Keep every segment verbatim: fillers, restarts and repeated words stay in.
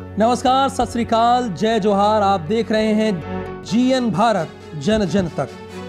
नमस्कार, सत श्री अकाल, जय जोहार। आप देख रहे हैं जीएन भारत, जन जन तक।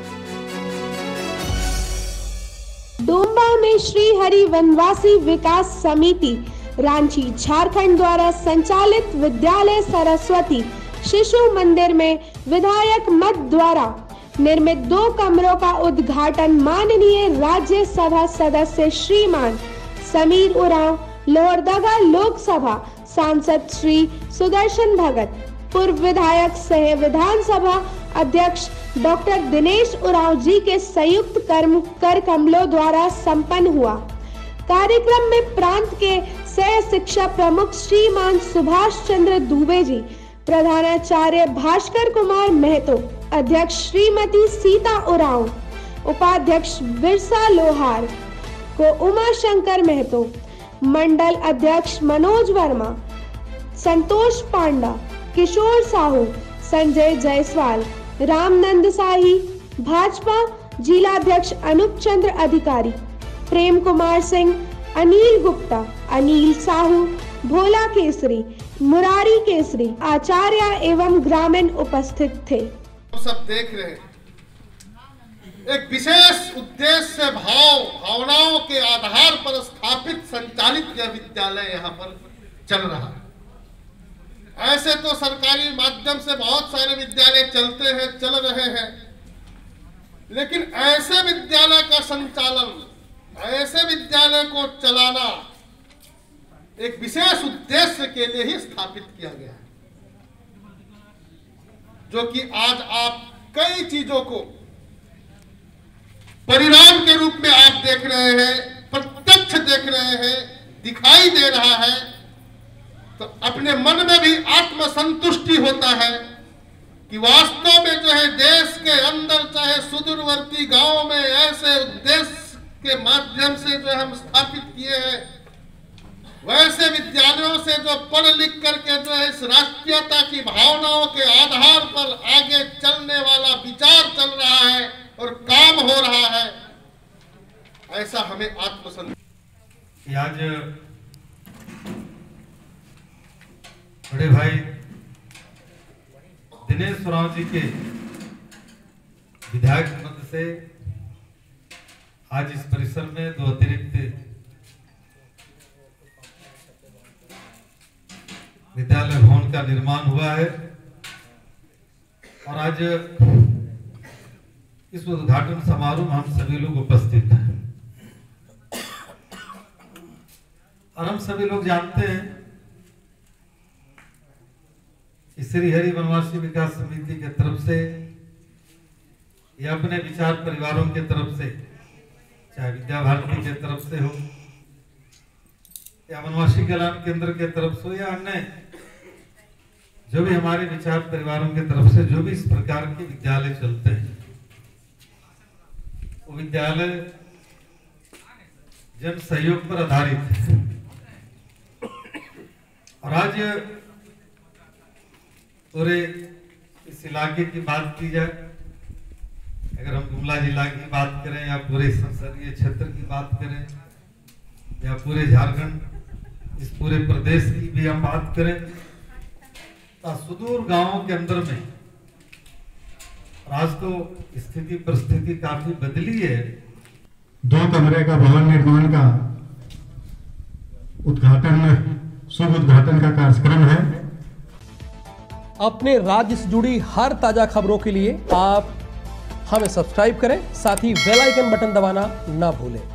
डोंबा में श्री हरि वनवासी विकास समिति रांची झारखंड द्वारा संचालित विद्यालय सरस्वती शिशु मंदिर में विधायक मत द्वारा निर्मित दो कमरों का उद्घाटन माननीय राज्यसभा सदस्य श्रीमान समीर उरांव, लोहरदगा लोकसभा सांसद श्री सुदर्शन भगत, पूर्व विधायक सह विधानसभा अध्यक्ष डॉक्टर दिनेश उरांव जी के संयुक्त कर्म कर कमलों द्वारा संपन्न हुआ। कार्यक्रम में प्रांत के सह शिक्षा प्रमुख श्रीमान सुभाष चंद्र दुबे जी, प्रधानाचार्य भास्कर कुमार महतो, अध्यक्ष श्रीमती सीता उरांव, उपाध्यक्ष बिरसा लोहार को उमा शंकर महतो, मंडल अध्यक्ष मनोज वर्मा, संतोष पांडा, किशोर साहू, संजय जायसवाल, रामनंद साही, भाजपा जिलाध्यक्ष अनूप चंद्र अधिकारी, प्रेम कुमार सिंह, अनिल गुप्ता, अनिल साहू, भोला केसरी, मुरारी केसरी, आचार्य एवं ग्रामीण उपस्थित थे। सब देख रहे हैं, एक विशेष उद्देश्य भाव भावनाओं के आधार पर स्थापित संचालित यह विद्यालय यहाँ पर चल रहा है। ऐसे तो सरकारी माध्यम से बहुत सारे विद्यालय चलते हैं, चल रहे हैं, लेकिन ऐसे विद्यालय का संचालन, ऐसे विद्यालय को चलाना एक विशेष उद्देश्य के लिए ही स्थापित किया गया है, जो कि आज आप कई चीजों को परिणाम के रूप में आप देख रहे हैं, प्रत्यक्ष देख रहे हैं, दिखाई दे रहा है, तो अपने मन में भी आत्मसंतुष्टि होता है कि वास्तव में जो है देश के अंदर चाहे सुदूरवर्ती गांव में ऐसे उद्देश्य के माध्यम से जो हम स्थापित किए हैं, वैसे विद्यालयों से जो पढ़ लिख करके जो है इस राष्ट्रीयता की भावनाओं के आधार पर आगे चलने वाला विचार चल रहा है और काम हो रहा है, ऐसा हमें आत्मसंतुष्टि। आज बड़े भाई दिनेश उरांव जी के विधायक पद से आज इस परिसर में दो अतिरिक्त विद्यालय भवन का निर्माण हुआ है और आज इस उद्घाटन समारोह में हम सभी लोग उपस्थित हैं। और हम सभी लोग जानते हैं कि श्री हरि वनवासी विकास समिति के तरफ से या अपने विचार परिवारों के तरफ से, चाहे विद्या भारती के तरफ से हो या वनवासी कल्याण केंद्र के तरफ से हो या अन्य जो भी हमारे विचार परिवारों के तरफ से जो भी इस प्रकार के विद्यालय चलते हैं, वो विद्यालय जन सहयोग पर आधारित है। और आज पूरे इस इलाके की बात की जाए, अगर हम गुमला जिला की बात करें या पूरे संसदीय क्षेत्र की बात करें या पूरे झारखंड, इस पूरे प्रदेश की भी हम बात करें, तो सुदूर गांवों के अंदर में आज तो स्थिति परिस्थिति काफी बदली है। दो कमरे का भवन निर्माण का उद्घाटन, शुभ उद्घाटन का कार्यक्रम है। अपने राज्य से जुड़ी हर ताजा खबरों के लिए आप हमें सब्सक्राइब करें, साथ ही बेल आइकन बटन दबाना ना भूलें।